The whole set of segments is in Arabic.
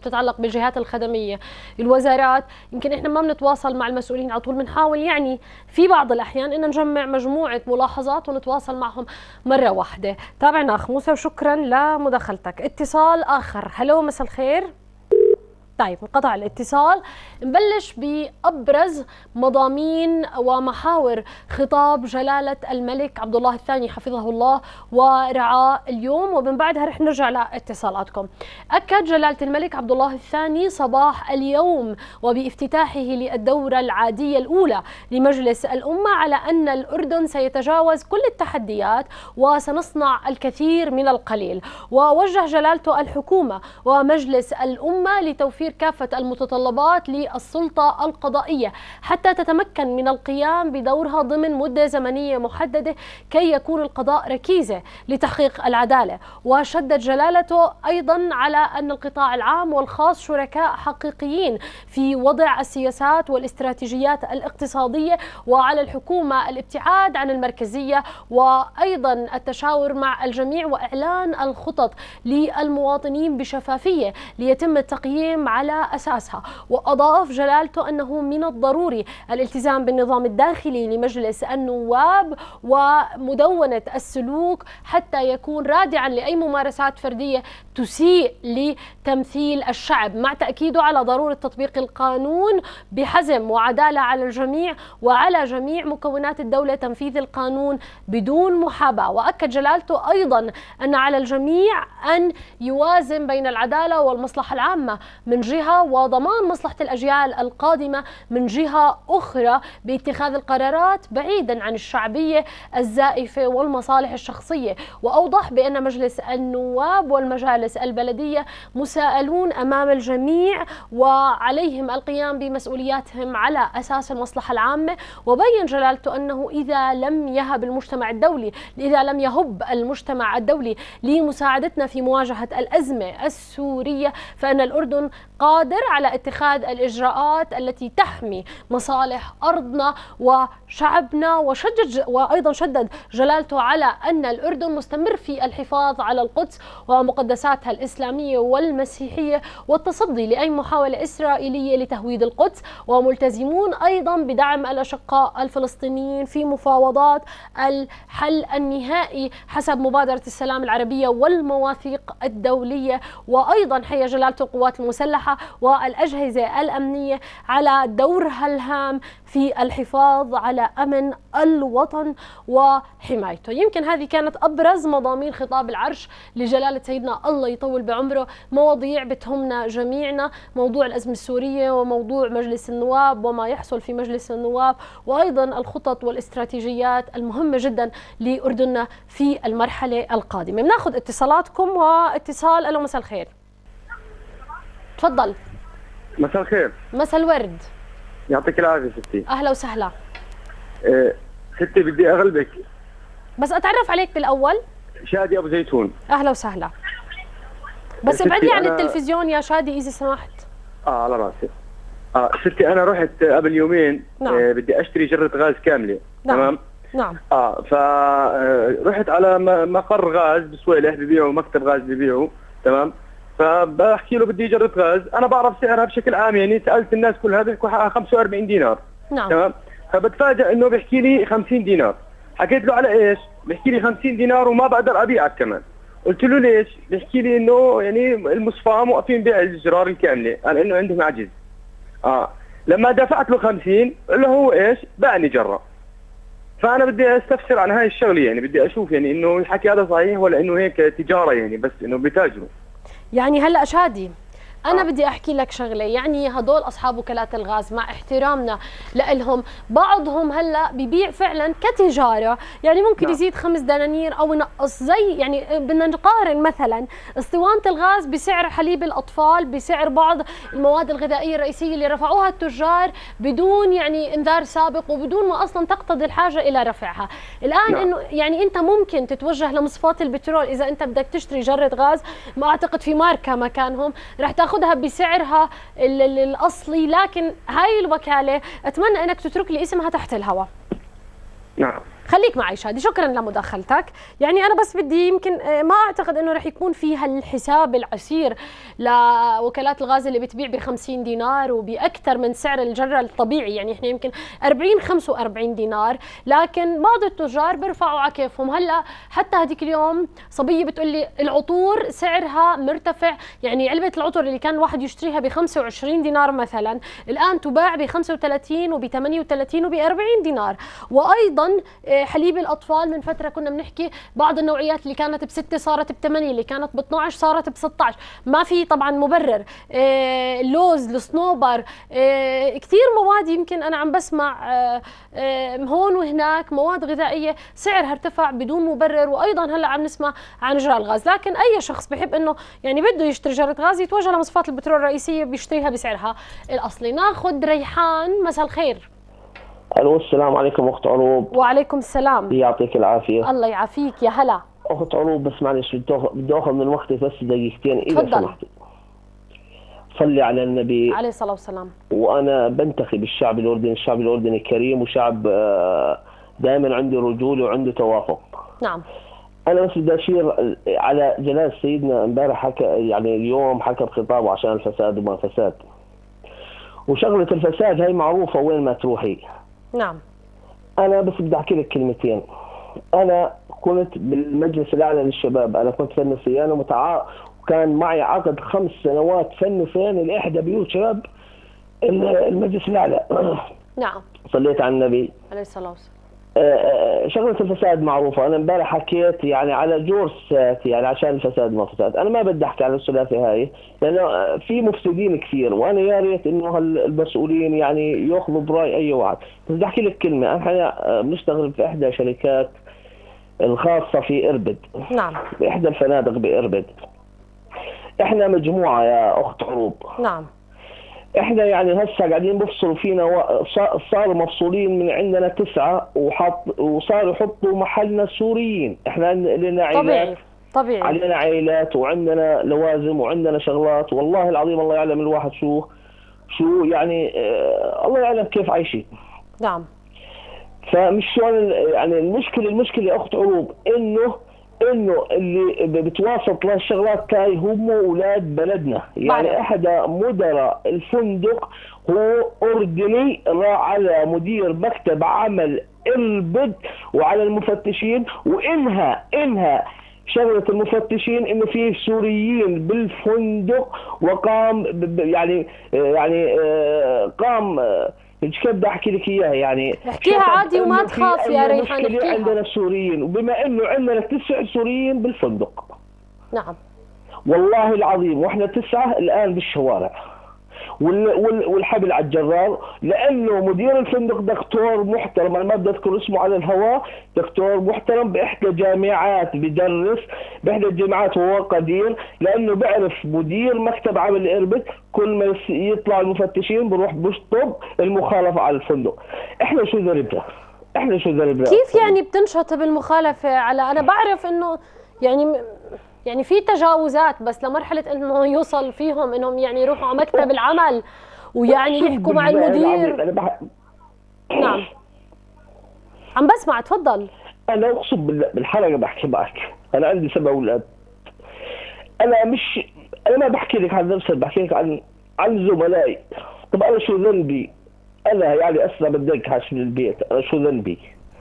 تتعلق بالجهات الخدمية، الوزارات، يمكن احنا ما بنتواصل مع المسؤولين على طول، بنحاول يعني في بعض الأحيان إن نجمع مجموعة ملاحظات ونتواصل معهم مرة واحدة. تابعنا أخ موسى وشكرا لمداخلتك. اتصال آخر. هلو، مساء الخير. طيب، انقطع الاتصال. نبلش بأبرز مضامين ومحاور خطاب جلالة الملك عبد الله الثاني حفظه الله ورعاه اليوم، ومن بعدها رح نرجع لاتصالاتكم. أكد جلالة الملك عبد الله الثاني صباح اليوم وبافتتاحه للدورة العادية الأولى لمجلس الأمة على أن الأردن سيتجاوز كل التحديات وسنصنع الكثير من القليل. ووجه جلالته الحكومة ومجلس الأمة لتوفير كافة المتطلبات للسلطة القضائية حتى تتمكن من القيام بدورها ضمن مدة زمنية محددة كي يكون القضاء ركيزة لتحقيق العدالة. وشدد جلالته أيضا على أن القطاع العام والخاص شركاء حقيقيين في وضع السياسات والاستراتيجيات الاقتصادية، وعلى الحكومة الابتعاد عن المركزية وأيضا التشاور مع الجميع وإعلان الخطط للمواطنين بشفافية ليتم التقييم على أساسها. وأضاف جلالته أنه من الضروري الالتزام بالنظام الداخلي لمجلس النواب ومدونة السلوك حتى يكون رادعا لأي ممارسات فردية تسيء لتمثيل الشعب، مع تأكيده على ضرورة تطبيق القانون بحزم وعدالة على الجميع وعلى جميع مكونات الدولة تنفيذ القانون بدون محاباة. وأكد جلالته أيضا أن على الجميع أن يوازن بين العدالة والمصلحة العامة من جهة وضمان مصلحة الأجيال القادمة من جهة أخرى باتخاذ القرارات بعيدا عن الشعبية الزائفة والمصالح الشخصية. وأوضح بأن مجلس النواب والمجالس البلدية مساءلون أمام الجميع وعليهم القيام بمسؤولياتهم على أساس المصلحة العامة. وبين جلالته أنه إذا لم يهب المجتمع الدولي لمساعدتنا في مواجهة الأزمة السورية فإن الأردن قادر على اتخاذ الإجراءات التي تحمي مصالح أرضنا وشعبنا. وأيضا شدد جلالته على أن الأردن مستمر في الحفاظ على القدس ومقدساتها الإسلامية والمسيحية والتصدي لأي محاولة إسرائيلية لتهويد القدس، وملتزمون أيضا بدعم الأشقاء الفلسطينيين في مفاوضات الحل النهائي حسب مبادرة السلام العربية والمواثيق الدولية. وأيضا حيا جلالته القوات المسلحة والأجهزة الأمنية على دورها الهام في الحفاظ على أمن الوطن وحمايته. يمكن هذه كانت أبرز مضامين خطاب العرش لجلالة سيدنا الله يطول بعمره. مواضيع بتهمنا جميعنا، موضوع الأزمة السورية وموضوع مجلس النواب وما يحصل في مجلس النواب، وأيضا الخطط والاستراتيجيات المهمة جدا لأردننا في المرحلة القادمة. بناخذ اتصالاتكم. واتصال. ألو، مساء الخير. تفضل. مساء الخير. مساء الورد. يعطيك العافية ستي. أهلا وسهلا. ستي بدي أغلبك، بس أتعرف عليك بالأول. شادي أبو زيتون. أهلا وسهلا. بس ابعدني عن التلفزيون يا شادي إذا سمحت. على راسي. ستي أنا رحت قبل يومين. نعم. بدي أشتري جرة غاز كاملة. نعم. تمام. نعم. فرحت على مقر غاز بسويلح ببيعوا، مكتب غاز ببيعوا. تمام. فبحكي له بدي جرة غاز، أنا بعرف سعرها بشكل عام، يعني سألت الناس كلها بيحكوا 45 دينار. نعم. تمام. فبتفاجئ إنه بيحكي لي 50 دينار. حكيت له على إيش؟ بيحكي لي 50 دينار وما بقدر أبيعك كمان. قلت له ليش؟ بيحكي لي إنه يعني المصفاة موقفين بيع الجرار الكاملة، قال إنه عندهم عجز. لما دفعت له 50 قال له هو إيش؟ باعني جرة. فأنا بدي استفسر عن هاي الشغلة، يعني بدي أشوف يعني إنه الحكي هذا صحيح ولا إنه هيك تجارة، يعني بس إنه بتاجروا. يعني هلا شادي أنا بدي أحكي لك شغلة، يعني هدول أصحاب وكالات الغاز مع احترامنا لهم بعضهم هلا ببيع فعلا كتجارة، يعني ممكن يزيد 5 دنانير أو ينقص، زي يعني بدنا نقارن مثلا اسطوانة الغاز بسعر حليب الأطفال، بسعر بعض المواد الغذائية الرئيسية اللي رفعوها التجار بدون يعني إنذار سابق وبدون ما أصلا تقتضي الحاجة إلى رفعها. الآن إنه يعني أنت ممكن تتوجه لمصفات البترول إذا أنت بدك تشتري جرة غاز، ما أعتقد في ماركة مكانهم رح تاخذها بسعرها الأصلي، لكن هاي الوكالة أتمنى أنك تترك لي اسمها تحت الهواء. نعم. خليك معي شادي، شكرا لمداخلتك. يعني انا بس بدي يمكن ما اعتقد انه رح يكون في هالحساب العسير لوكالات الغاز اللي بتبيع ب 50 دينار وباكثر من سعر الجره الطبيعي، يعني احنا يمكن 40 45 دينار، لكن بعض التجار بيرفعوا على كيفهم. هلا حتى هذيك اليوم صبيه بتقول لي العطور سعرها مرتفع، يعني علبه العطر اللي كان الواحد يشتريها ب 25 دينار مثلا الان تباع ب 35 وب 38 وب 40 دينار. وايضا حليب الاطفال من فتره كنا بنحكي بعض النوعيات اللي كانت ب6 صارت ب8، اللي كانت ب12 صارت ب16، ما في طبعا مبرر. اللوز، الصنوبر، كثير مواد يمكن انا عم بسمع هون وهناك مواد غذائيه سعرها ارتفع بدون مبرر. وايضا هلا عم نسمع عن جرى الغاز، لكن اي شخص بحب انه يعني بده يشتري جرة غاز يتوجه لمصفات البترول الرئيسيه بيشتريها بسعرها الاصلي. ناخذ ريحان، مساء الخير. الو، السلام عليكم اخت عروب. وعليكم السلام. يعطيك العافيه. الله يعافيك، يا هلا. اخت عروب بس معلش بدي اخذ من وقتي بس دقيقتين اذا سمحتي. صلي على النبي عليه الصلاه والسلام. وانا بنتخب الشعب الاردني، الشعب الاردني كريم وشعب دائما عنده رجوله وعنده توافق. نعم. انا بس بدي اشير على جلال سيدنا امبارح حكى، يعني اليوم حكى بخطابه عشان الفساد وما فساد، وشغله الفساد هي معروفه وين ما تروحي. نعم. انا بس بدي احكي لك كلمتين. انا كنت بالمجلس الاعلى للشباب، انا كنت فني صيانه وكان معي عقد 5 سنوات فني صيانه لاحدى بيوت شباب المجلس الاعلى. نعم. صليت على النبي عليه الصلاه والسلام. شغله الفساد معروفه. انا امبارح حكيت يعني على جورسات، يعني عشان الفساد ما فساد. انا ما بدي احكي على الثلاثه هاي لانه في مفسدين كثير، وانا يا ريت انه المسؤولين يعني ياخذوا براي اي واحد. بس بدي احكي لك كلمه. احنا بنشتغل في احدى شركات الخاصه في اربد. نعم. باحدى الفنادق باربد. احنا مجموعه يا اخت عروب. نعم. احنا يعني هسه قاعدين بفصلوا فينا، صاروا مفصولين من عندنا 9 وصاروا يحطوا محلنا سوريين. احنا لنا عائلات، طبيعي علينا عائلات وعندنا لوازم وعندنا شغلات. والله العظيم الله يعلم الواحد شو يعني الله يعلم كيف عايشين. نعم. فمش شلون يعني المشكله يا اخت عروب انه اللي بتواسط لهالشغلات هاي هم اولاد بلدنا. يعني احد مدراء الفندق هو اردني، راح على مدير مكتب عمل اربد وعلى المفتشين وانهى شغله المفتشين انه في سوريين بالفندق، وقام قام كيف بدي احكي لك اياها، يعني احكيها عادي وما تخاف يا ريحان، احكيها. عندنا سوريين، وبما انه عندنا 9 سوريين بالفندق. نعم. والله العظيم واحنا 9 الان بالشوارع والحبل على الجرار، لانه مدير الفندق دكتور محترم، انا ما بدي اذكر اسمه على الهواء، دكتور محترم باحدى الجامعات، بدرس باحدى الجامعات وهو قدير، لانه بعرف مدير مكتب عمل اربد كل ما يطلع المفتشين بروح بشطب المخالفه على الفندق. احنا شو ذنبنا؟ كيف يعني بتنشط بالمخالفه على؟ انا بعرف انه يعني في تجاوزات، بس لمرحله انه يوصل فيهم انهم يعني يروحوا على مكتب العمل ويعني يحكوا مع المدير. نعم. عم بسمع، تفضل. انا اقسم بالحلقه بحكي معك، انا عندي 7 اولاد. انا ما بحكي لك عن نفسي، بحكي لك عن زملائي. طب انا شو ذنبي؟ انا يعني اسرع بدك حاش من البيت، انا شو ذنبي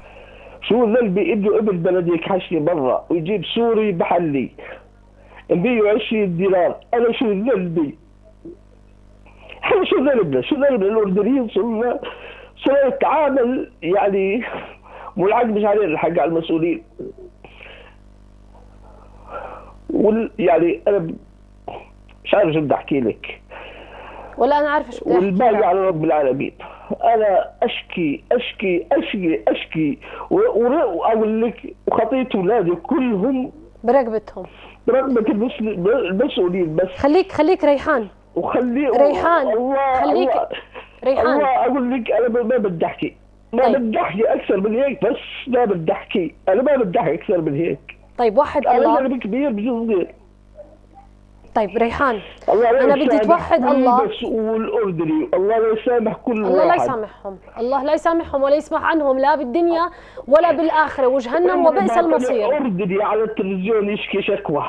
انه ابن بلدي يكحشني برا ويجيب سوري بحلي نبيه 20 دينار. انا شو ذنبي؟ احنا شو ذنبنا الاردنيين؟ صرنا نتعامل يعني والحق مش علينا، الحق على المسؤولين. يعني انا مش عارف شو بدي احكي لك، ولا انا عارفه شو بدي احكي. والباقي على رب العالمين. انا اشكي واقول لك، وخطيت اولادي كلهم برقبتهم، برقبه المسؤولين. بس خليك ريحان. ريحان خليك ريحان. الله اقول لك انا ما بدي احكي، بدي احكي اكثر من هيك، بس ما بدي احكي، انا ما بدي احكي اكثر من هيك. طيب وحد الله. انا كبير بجوز صغير. طيب ريحان، الله لا انا بدي توحد الله بس والاردني، الله لا يسامح كل الله لا واحد. يسامحهم، الله لا يسامحهم ولا يسمح عنهم لا بالدنيا ولا بالاخره، وجهنم وبئس المصير. الاردني على التلفزيون يشكي شكوى،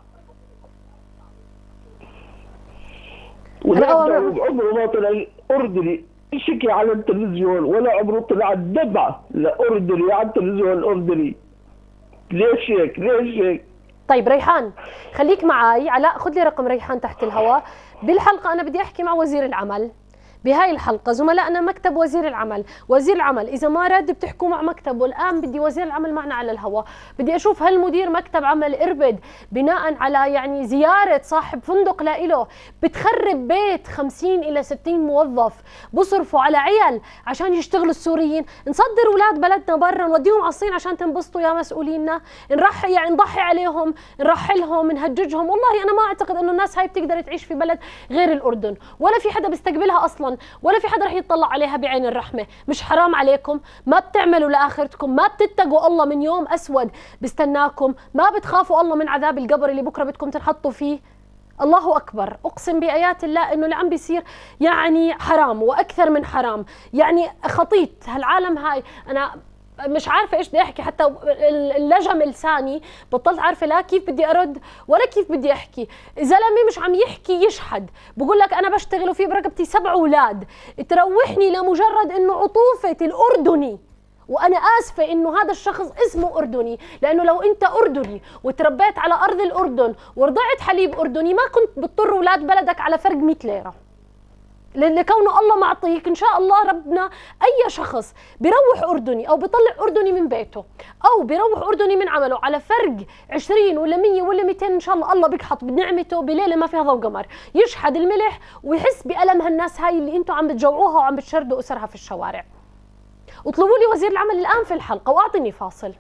ولا عمره ما طلع الاردني يشكي على التلفزيون، ولا عمره طلع الدمعه لاردني على التلفزيون الاردني. ليش هيك؟ ليش هيك؟ طيب ريحان خليك معي، علاء خذ لي رقم ريحان تحت الهواء. بالحلقه انا بدي احكي مع وزير العمل، بهاي الحلقة زملائنا مكتب وزير العمل، وزير العمل إذا ما رد بتحكوا مع مكتبه. الآن بدي وزير العمل معنا على الهواء، بدي أشوف هل مدير مكتب عمل إربد بناء على يعني زيارة صاحب فندق لإله بتخرب بيت 50 إلى 60 موظف بصرفوا على عيال عشان يشتغلوا السوريين، نصدر أولاد بلدنا برا نوديهم على الصين عشان تنبسطوا يا مسؤولينا، يعني نضحي عليهم، نرحلهم، نهججهم. والله أنا ما أعتقد إنه الناس هاي بتقدر تعيش في بلد غير الأردن، ولا في حدا بيستقبلها أصلا، ولا في حدا رح يطلع عليها بعين الرحمة. مش حرام عليكم؟ ما بتعملوا لآخرتكم؟ ما بتتقوا الله من يوم أسود بستناكم؟ ما بتخافوا الله من عذاب القبر اللي بكرة بدكم تنحطوا فيه؟ الله أكبر، أقسم بآيات الله إنه اللي عم بيصير يعني حرام وأكثر من حرام، يعني خطيط هالعالم هاي. أنا مش عارفه ايش بدي احكي، حتى اللجم لساني بطلت عارفه لا كيف بدي ارد ولا كيف بدي احكي. زلمه مش عم يحكي يشحد، بقول لك انا بشتغل وفي برقبتي 7 اولاد، تروحني لمجرد انه عطوفه الاردني. وانا اسفه انه هذا الشخص اسمه اردني، لانه لو انت اردني وتربيت على ارض الاردن ورضعت حليب اردني ما كنت بتضطر اولاد بلدك على فرق 100 ليره. لكونه الله معطيك ان شاء الله ربنا اي شخص بيروح اردني او بيطلع اردني من بيته او بيروح اردني من عمله على فرق 20 ولا 100 ولا 200 ان شاء الله بيقحط بنعمته بليله ما فيها ضوء قمر، يشحد الملح ويحس بالم هالناس هاي اللي انتم عم بتجوعوها وعم بتشردوا اسرها في الشوارع. اطلبوا لي وزير العمل الان في الحلقه واعطيني فاصل.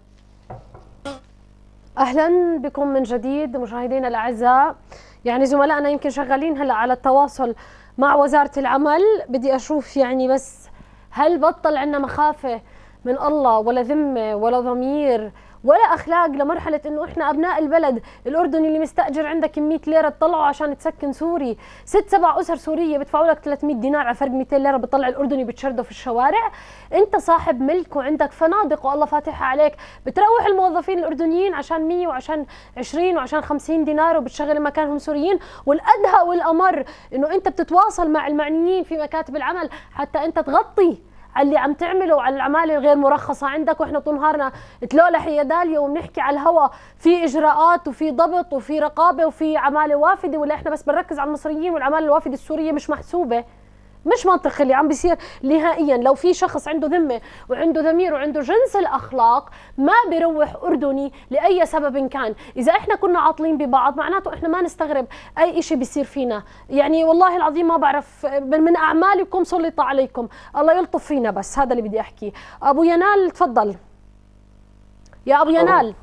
اهلا بكم من جديد مشاهدينا الاعزاء. يعني زملائنا يمكن شغالين هلا على التواصل مع وزارة العمل، بدي أشوف يعني بس هل بطل عنا مخافة من الله ولا ذمة ولا ضمير ولا أخلاق لمرحلة إنه إحنا أبناء البلد الأردني اللي مستأجر عندك 100 ليرة تطلعه عشان تسكن سوري، 6-7 أسر سورية بدفعوا لك 300 دينار على فرق 200 ليرة بتطلع الأردني بتشرده في الشوارع. أنت صاحب ملك وعندك فنادق والله فاتحها عليك، بتروح الموظفين الأردنيين عشان 100 وعشان 20 وعشان 50 دينار وبتشغل مكانهم سوريين. والأدهى والأمر إنه أنت بتتواصل مع المعنيين في مكاتب العمل حتى أنت تغطي على اللي عم تعمله وعلى العماله الغير مرخصه عندك، واحنا طول نهارنا تلولح يا داليا وبنحكي على الهوا في اجراءات وفي ضبط وفي رقابه وفي عماله وافده، ولا احنا بس بنركز على المصريين والعماله الوافده السوريه مش محسوبه؟ مش منطقي اللي عم بيصير نهائيا. لو في شخص عنده ذمه وعنده ضمير وعنده جنس الاخلاق ما بيروح اردني لاي سبب كان. اذا احنا كنا عاطلين ببعض معناته احنا ما نستغرب اي شيء بيصير فينا. يعني والله العظيم ما بعرف، من اعمالكم سلط عليكم، الله يلطف فينا. بس هذا اللي بدي احكيه. ابو ينال تفضل يا ابو ينال.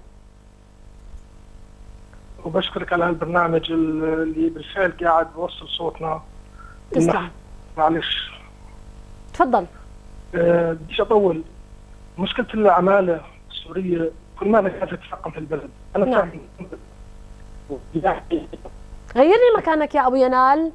وبشكرك على هالبرنامج اللي بالفعل قاعد بوصل صوتنا. تسلم. معلش تفضل. بديش اطول. مشكله العماله السوريه كل ما انا قاعد اتفقم في البلد انا نعم. فاهم. غير لي مكانك يا ابو ينال.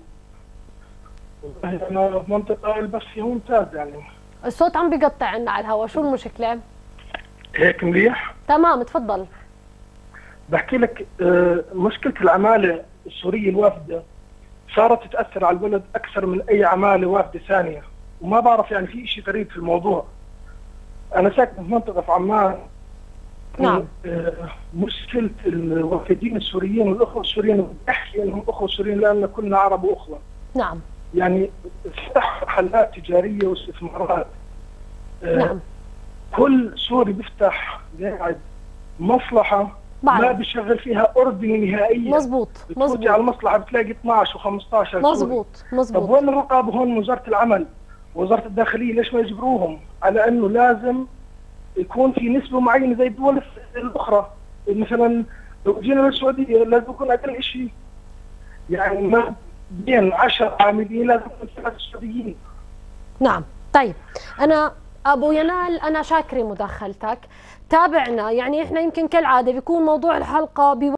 انا في منطقه البث فيها ممتاز، يعني الصوت عم بيقطع عنا على الهواء، شو المشكله؟ هيك مليح. تمام تفضل. بحكي لك مشكله العماله السوريه الوافده صارت تاثر على البلد اكثر من اي عماله وافده ثانيه، وما بعرف يعني في شيء غريب في الموضوع. انا ساكن في منطقه في عمان. نعم. مشكله الوافدين السوريين والاخوه السوريين، بحكي انهم اخوه سوريين لان كلنا عرب واخوه. نعم. يعني فتح محلات تجاريه واستثمارات. نعم. كل سوري بيفتح قاعد مصلحه ما بيشغل فيها اردني نهائيا. مزبوط مزبوط. على المصلحه بتلاقي 12 و15 مزبوط مزبوط. طب وين الرقابه هون؟ وزاره العمل ووزاره الداخليه ليش ما يجبروهم على انه لازم يكون في نسبه معينه زي الدول الاخرى؟ مثلا لو جينا للسعوديه لازم يكون اقل شيء يعني ما بين 10 عاملين لازم يكون 3 سعوديين. نعم. طيب انا ابو ينال انا شاكره مداخلتك، تابعنا. يعني احنا يمكن كالعاده بيكون موضوع الحلقه